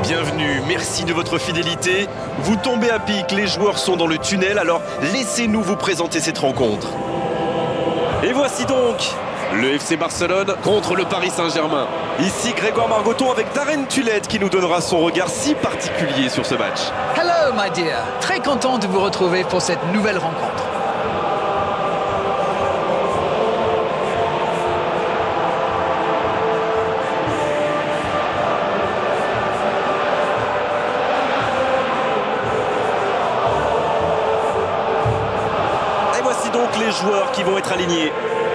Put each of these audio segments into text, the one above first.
Bienvenue, merci de votre fidélité. Vous tombez à pic, les joueurs sont dans le tunnel, alors laissez-nous vous présenter cette rencontre. Et voici donc le FC Barcelone contre le Paris Saint-Germain. Ici Grégoire Margoton avec Darren Tulette qui nous donnera son regard si particulier sur ce match. Hello my dear, très content de vous retrouver pour cette nouvelle rencontre. Et voici donc les joueurs qui vont être alignés.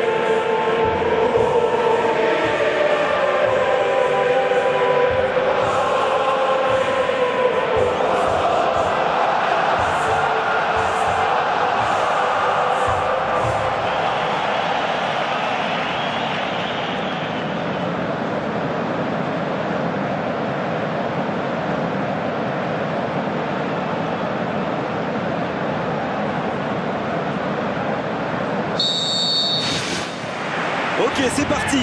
Ok, c'est parti.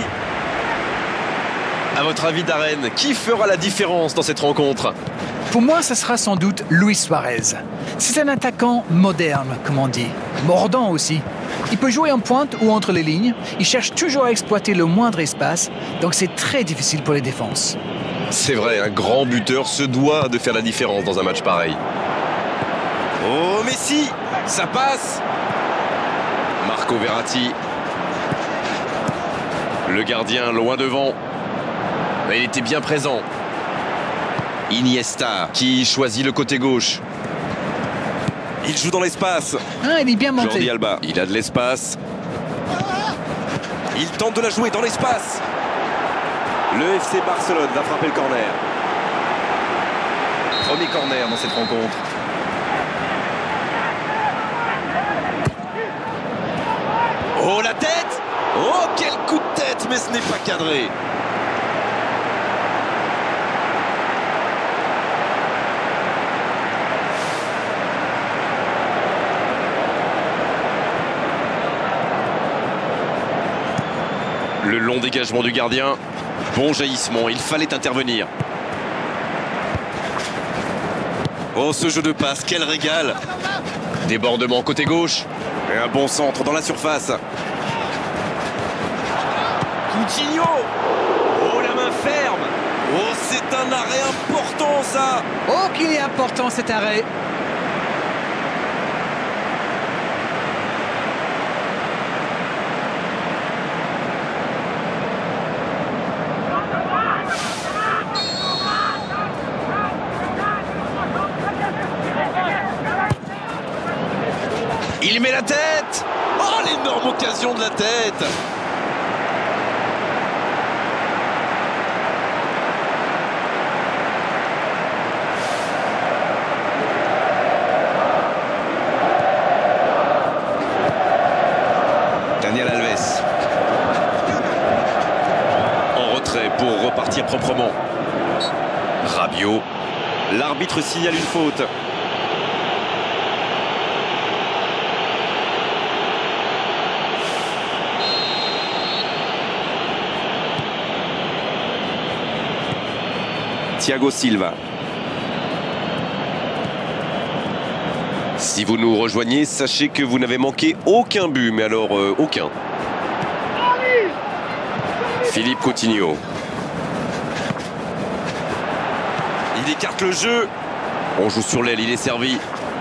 À votre avis, Darren, qui fera la différence dans cette rencontre? Pour moi, ce sera sans doute Luis Suarez. C'est un attaquant moderne, comme on dit. Mordant aussi. Il peut jouer en pointe ou entre les lignes. Il cherche toujours à exploiter le moindre espace, donc c'est très difficile pour les défenses. C'est vrai, un grand buteur se doit de faire la différence dans un match pareil. Oh, Messi, ça passe. Marco Verratti. Le gardien loin devant. Mais il était bien présent. Iniesta qui choisit le côté gauche. Il joue dans l'espace. Ah, il est bien monté. Jordi Alba, il a de l'espace. Il tente de la jouer dans l'espace. Le FC Barcelone va frapper le corner. Premier corner dans cette rencontre. Oh, la tête! Oh, quel coup de tête, mais ce n'est pas cadré. Le long dégagement du gardien. Bon jaillissement, il fallait intervenir. Oh, ce jeu de passe, quel régal. Débordement côté gauche. Et un bon centre dans la surface. Coutinho. Oh, la main ferme. Oh, c'est un arrêt important, ça. Oh, qu'il est important cet arrêt. Il met la tête. Oh, l'énorme occasion de la tête. Daniel Alves. En retrait pour repartir proprement. Rabiot. L'arbitre signale une faute. Thiago Silva. Si vous nous rejoignez, sachez que vous n'avez manqué aucun but, mais alors aucun. Philippe Coutinho. Il écarte le jeu. On joue sur l'aile, il est servi.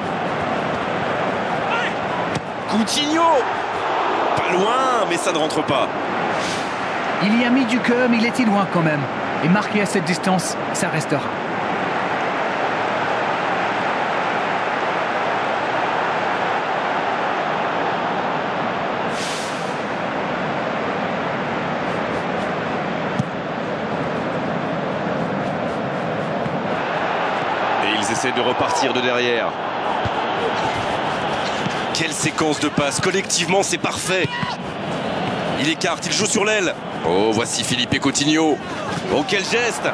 Coutinho. Pas loin, mais ça ne rentre pas. Il y a mis du cœur, mais il était loin quand même. Et marqué à cette distance, ça restera. Et ils essaient de repartir de derrière. Quelle séquence de passes. Collectivement, c'est parfait. Il écarte, il joue sur l'aile. Oh, voici Philippe Coutinho. Oh, quel geste.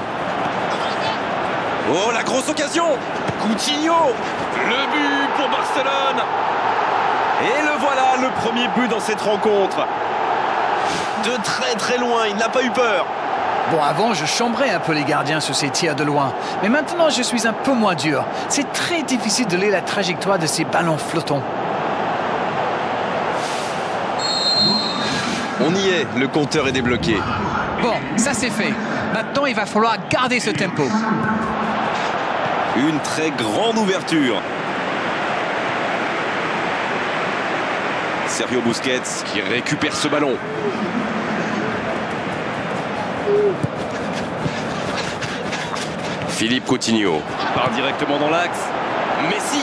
Oh, la grosse occasion. Coutinho. Le but pour Barcelone. Et le voilà, le premier but dans cette rencontre. De très très loin, il n'a pas eu peur. Bon, avant, je chambrais un peu les gardiens sur ces tirs de loin. Mais maintenant, je suis un peu moins dur. C'est très difficile de lire la trajectoire de ces ballons flottants. On y est, le compteur est débloqué. Bon, ça c'est fait. Maintenant, il va falloir garder ce tempo. Une très grande ouverture. Sergio Busquets qui récupère ce ballon. Philippe Coutinho part directement dans l'axe. Messi.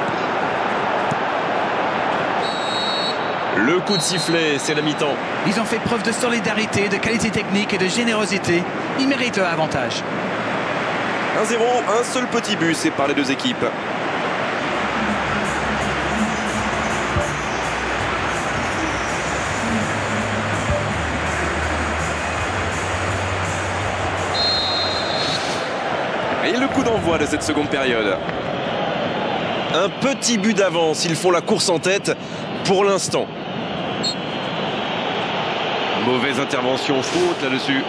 Le coup de sifflet, c'est la mi-temps. Ils ont fait preuve de solidarité, de qualité technique et de générosité. Ils méritent leur avantage. 1-0, un seul petit but sépare les deux équipes. Et le coup d'envoi de cette seconde période. Un petit but d'avance, ils font la course en tête pour l'instant. Mauvaise intervention, faute là-dessus.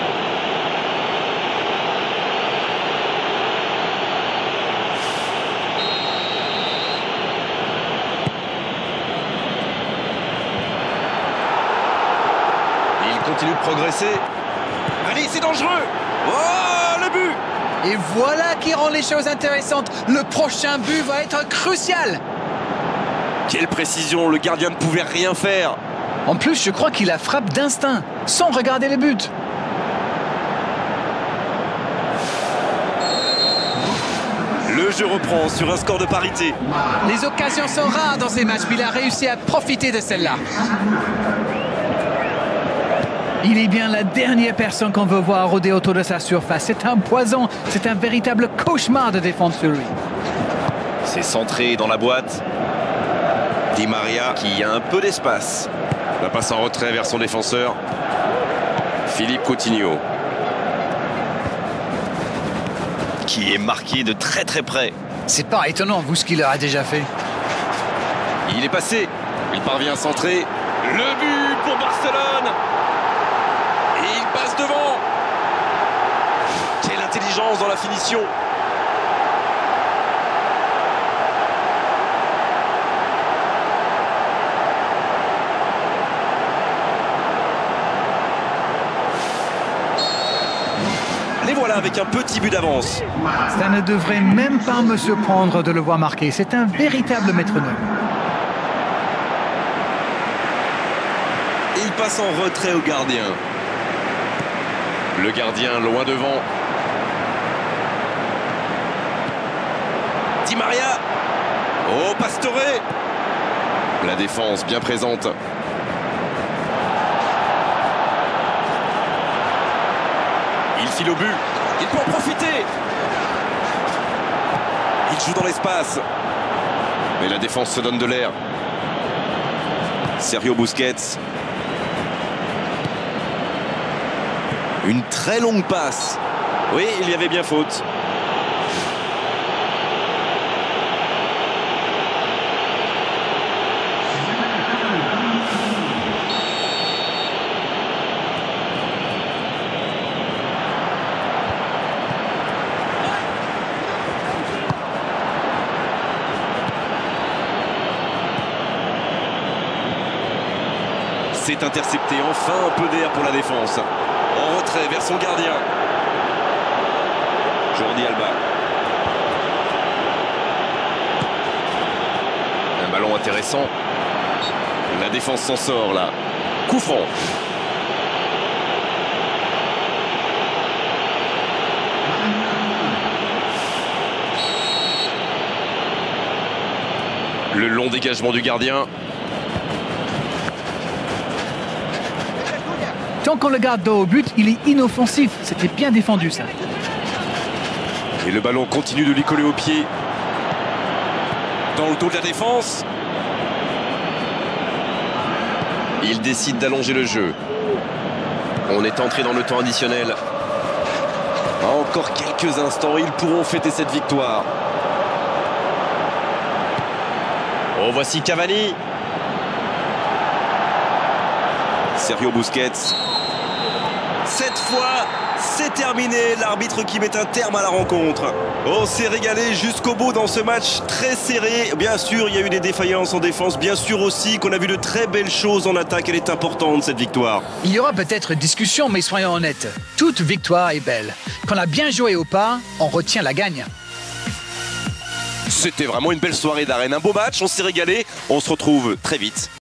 Il continue de progresser. Allez, c'est dangereux. Oh, le but! Et voilà qui rend les choses intéressantes. Le prochain but va être crucial. Quelle précision, le gardien ne pouvait rien faire. En plus, je crois qu'il la frappe d'instinct, sans regarder le but. Le jeu reprend sur un score de parité. Les occasions sont rares dans ces matchs, mais il a réussi à profiter de celle-là. Il est bien la dernière personne qu'on veut voir rôder autour de sa surface. C'est un poison, c'est un véritable cauchemar de défendre sur lui. C'est centré dans la boîte. Di Maria qui a un peu d'espace. La passe en retrait vers son défenseur. Philippe Coutinho. Qui est marqué de très très près. C'est pas étonnant, vous, ce qu'il leur a déjà fait. Il est passé. Il parvient à centrer. Le but pour Barcelone. Et il passe devant. Quelle intelligence dans la finition. Les voilà avec un petit but d'avance. Ça ne devrait même pas me surprendre de le voir marquer. C'est un véritable métronome. Et il passe en retrait au gardien. Le gardien loin devant. Di Maria. Oh, Pastore. La défense bien présente. Il file au but. Il peut en profiter. Il joue dans l'espace. Mais la défense se donne de l'air. Sergio Busquets. Une très longue passe. Oui, il y avait bien faute. C'est intercepté, enfin un peu d'air pour la défense. En retrait vers son gardien. Jordi Alba. Un ballon intéressant. La défense s'en sort là. Coup franc. Le long dégagement du gardien. Tant qu'on le garde dos au but, il est inoffensif. C'était bien défendu, ça. Et le ballon continue de lui coller au pied. Dans le dos de la défense. Il décide d'allonger le jeu. On est entré dans le temps additionnel. Encore quelques instants, ils pourront fêter cette victoire. Oh, voici Cavani. Sergio Busquets. Cette fois, c'est terminé. L'arbitre qui met un terme à la rencontre. On s'est régalé jusqu'au bout dans ce match très serré. Bien sûr, il y a eu des défaillances en défense. Bien sûr aussi qu'on a vu de très belles choses en attaque. Elle est importante, cette victoire. Il y aura peut-être discussion, mais soyons honnêtes. Toute victoire est belle. Quand on a bien joué au pas, on retient la gagne. C'était vraiment une belle soirée d'arène. Un beau match, on s'est régalé. On se retrouve très vite.